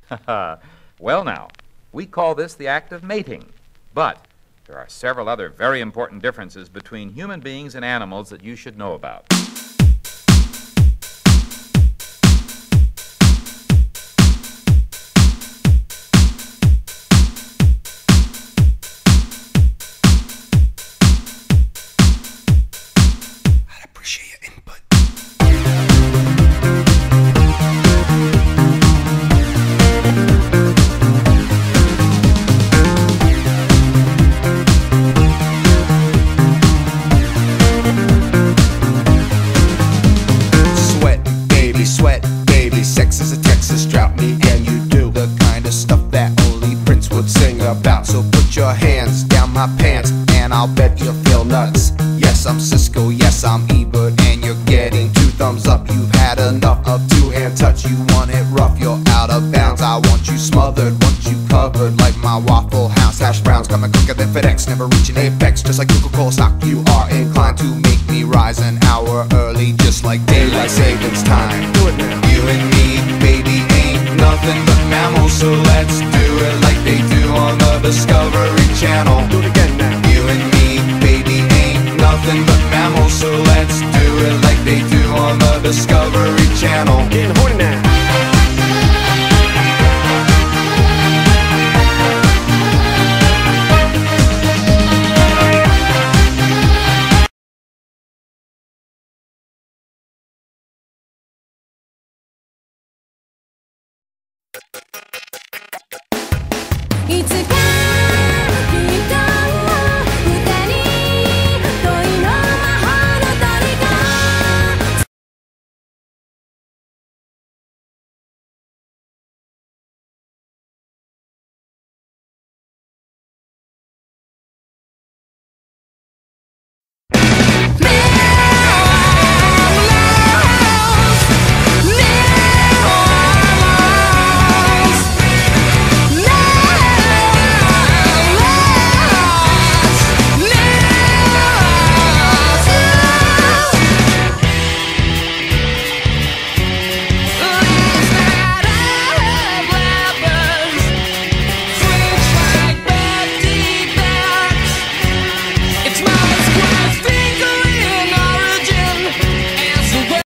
Well now, we call this the act of mating, but there are several other very important differences between human beings and animals that you should know about. I'd appreciate your input. Sweat, baby, sex is a Texas drought. Me and you do the kind of stuff that only Prince would sing about. So put your hands down my pants and I'll bet you'll feel nuts. Yes, I'm Cisco, yes, I'm Ebert, and you're getting 2 thumbs up. You've had enough of 2-hand touch. You want it rough, you're out of bounds. I want you smothered, want you covered like my Waffle House hash browns. Coming quicker than FedEx, never reaching apex. Just like Coca-Cola stock, you are inclined to make me rise an hour early, just like daylight savings time. You and me, baby, ain't nothing but mammals, so let's do it like they do on the Discovery Channel. Do it again now. You and me, baby, ain't nothing but mammals, so let's do it like they do on the Discovery Channel. Getting horny now. It's a